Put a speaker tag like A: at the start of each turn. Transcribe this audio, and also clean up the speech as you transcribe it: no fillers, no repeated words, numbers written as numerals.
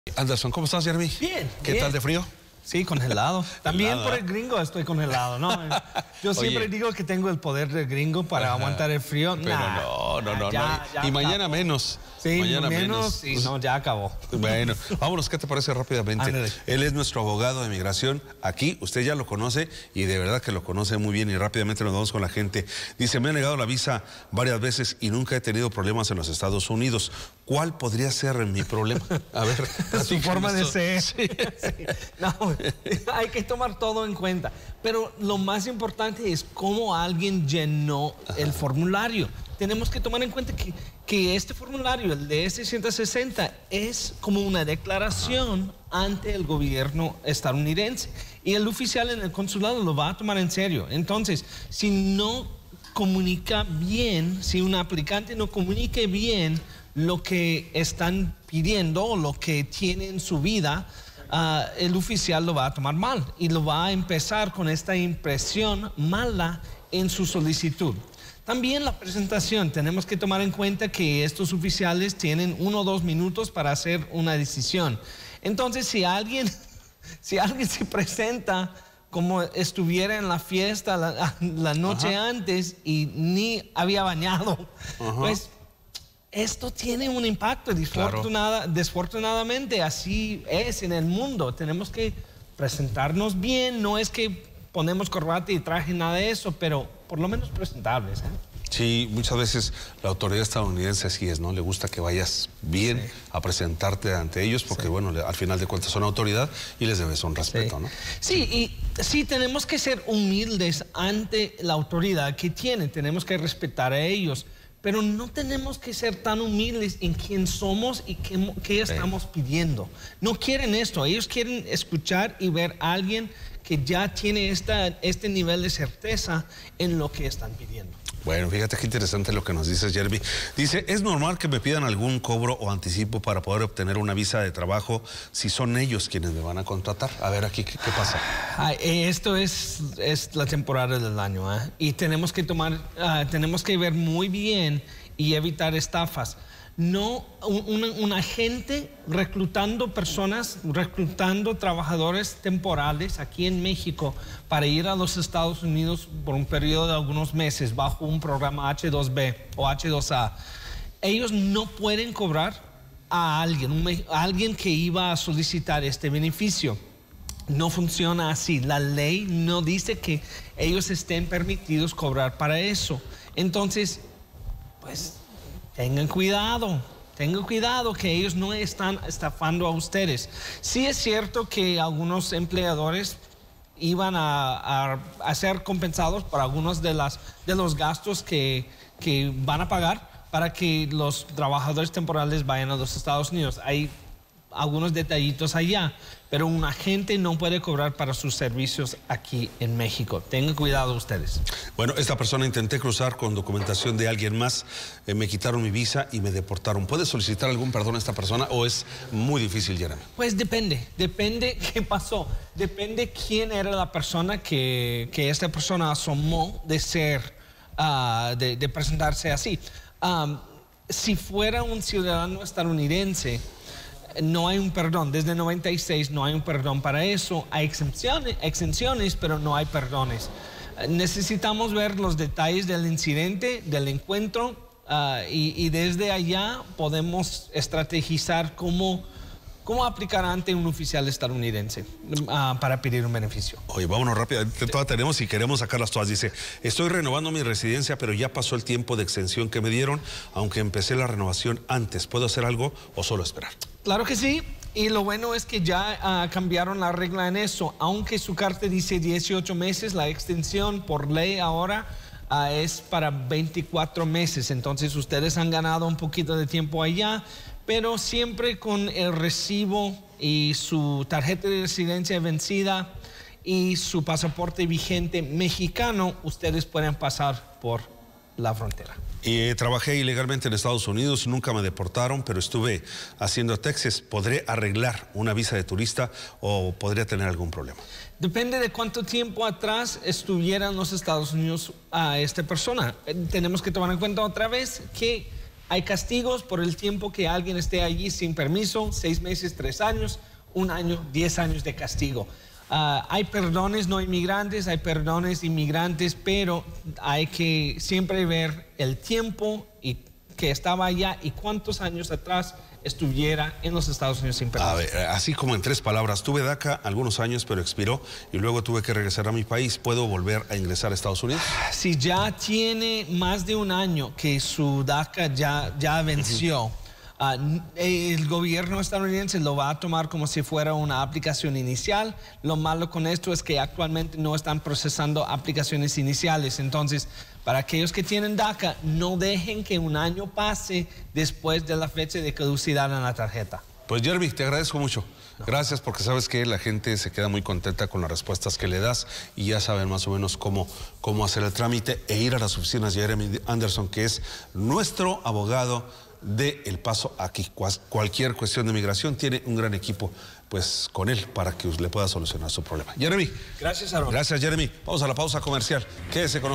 A: Anderson, ¿cómo estás, Jeremy?
B: Bien.
A: ¿Qué tal de frío?
B: Sí, congelado. También por el gringo estoy congelado, ¿no? Yo siempre digo que tengo el poder del gringo para aguantar el frío.
A: Pero no.
B: Ya
A: Y mañana menos.
B: Sí,
A: mañana
B: menos. Y no, ya acabó.
A: Bueno, vámonos, ¿qué te parece rápidamente?
B: Ándale.
A: Él es nuestro abogado de migración aquí, usted ya lo conoce y de verdad que lo conoce muy bien y rápidamente nos vamos con la gente. Dice, me han negado la visa varias veces y nunca he tenido problemas en los Estados Unidos. ¿Cuál podría ser mi problema? A ver,
B: su forma de ser.
A: Sí.
B: Sí. No, hay que tomar todo en cuenta. Pero lo más importante es cómo alguien llenó el formulario. Tenemos que tomar en cuenta que este formulario, el de S-160, es como una declaración ante el gobierno estadounidense. Y el oficial en el consulado lo va a tomar en serio. Entonces, si no comunica bien, si un aplicante no comunique bien lo que están pidiendo o lo que tiene en su vida, el oficial lo va a tomar mal y lo va a empezar con esta impresión mala en su solicitud. También la presentación, tenemos que tomar en cuenta que estos oficiales tienen 1 o 2 minutos para hacer una decisión. Entonces, si alguien se presenta como estuviera en la fiesta la noche antes y ni había bañado, pues esto tiene un impacto. Desfortunadamente, así es en el mundo. Tenemos que presentarnos bien. No es que ponemos corbata y traje, nada de eso, pero por lo menos presentables, ¿eh?
A: Sí, muchas veces la autoridad estadounidense así es, ¿no? Le gusta que vayas bien a presentarte ante ellos porque, bueno, al final de cuentas son autoridad y les debes un respeto, ¿no?
B: Sí, y sí, tenemos que ser humildes ante la autoridad que tienen. Tenemos que respetar a ellos, pero no tenemos que ser tan humildes en quién somos y qué estamos pidiendo. No quieren esto, ellos quieren escuchar y ver a alguien que ya tiene este nivel de certeza en lo que están pidiendo.
A: Bueno, fíjate qué interesante lo que nos dice Jeremy. Dice, ¿es normal que me pidan algún cobro o anticipo para poder obtener una visa de trabajo si son ellos quienes me van a contratar? A ver, aquí, ¿qué pasa?
B: Esto es la temporada del año, ¿eh? Y tenemos que ver muy bien y evitar estafas. No, un agente reclutando trabajadores temporales aquí en México para ir a los Estados Unidos por un periodo de algunos meses bajo un programa H2B o H2A. Ellos no pueden cobrar a alguien que iba a solicitar este beneficio. No funciona así. La ley no dice que ellos estén permitidos cobrar para eso. Entonces, pues tengan cuidado que ellos no están estafando a ustedes. Sí es cierto que algunos empleadores iban a ser compensados por algunos de los gastos que van a pagar para que los trabajadores temporales vayan a los Estados Unidos. Hay algunos detallitos allá, pero un agente no puede cobrar para sus servicios aquí en México. Tengan cuidado ustedes.
A: Bueno, esta persona intenté cruzar con documentación de alguien más, me quitaron mi visa y me deportaron. ¿Puede solicitar algún perdón a esta persona o es muy difícil, Jeremy?
B: Pues depende qué pasó, depende quién era la persona que esta persona asomó de ser, de presentarse así. Si fuera un ciudadano estadounidense, no hay un perdón. Desde el 96 no hay un perdón para eso. Hay exenciones, pero no hay perdones. Necesitamos ver los detalles del incidente, del encuentro, y desde allá podemos estrategizar cómo aplicar ante un oficial estadounidense para pedir un beneficio.
A: Oye, vámonos rápidamente, todas tenemos y queremos sacarlas todas. Dice, estoy renovando mi residencia, pero ya pasó el tiempo de extensión que me dieron, aunque empecé la renovación antes. ¿Puedo hacer algo o solo esperar?
B: Claro que sí, y lo bueno es que ya cambiaron la regla en eso. Aunque su carta dice 18 meses, la extensión por ley ahora es para 24 meses. Entonces ustedes han ganado un poquito de tiempo allá, pero siempre con el recibo y su tarjeta de residencia vencida y su pasaporte vigente mexicano, ustedes pueden pasar por la frontera.
A: Trabajé ilegalmente en Estados Unidos, nunca me deportaron, pero estuve haciendo taxes. ¿Podré arreglar una visa de turista o podría tener algún problema?
B: Depende de cuánto tiempo atrás estuviera en los Estados Unidos esta persona. Tenemos que tomar en cuenta otra vez que Hay castigos por el tiempo que alguien esté allí sin permiso, 6 meses, 3 años, 1 año, 10 años de castigo. Hay perdones no inmigrantes, hay perdones inmigrantes, pero hay que siempre ver el tiempo y que estaba allá y cuántos años atrás estuviera en los Estados Unidos sin permiso.
A: A ver, así como en 3 palabras, tuve DACA algunos años, pero expiró y luego tuve que regresar a mi país. ¿Puedo volver a ingresar a Estados Unidos?
B: Si ya tiene más de 1 año que su DACA ya venció, el gobierno estadounidense lo va a tomar como si fuera una aplicación inicial. Lo malo con esto es que actualmente no están procesando aplicaciones iniciales. Entonces, para aquellos que tienen DACA, no dejen que 1 año pase después de la fecha de caducidad en la tarjeta.
A: Pues Jeremy, te agradezco mucho. Gracias, porque sabes que la gente se queda muy contenta con las respuestas que le das y ya saben más o menos cómo hacer el trámite e ir a las oficinas de Jeremy Anderson, que es nuestro abogado de El Paso aquí. Cualquier cuestión de migración tiene un gran equipo pues con él para que le pueda solucionar su problema. Jeremy.
B: Gracias, Aaron.
A: Gracias, Jeremy. Vamos a la pausa comercial. Quédese con nosotros.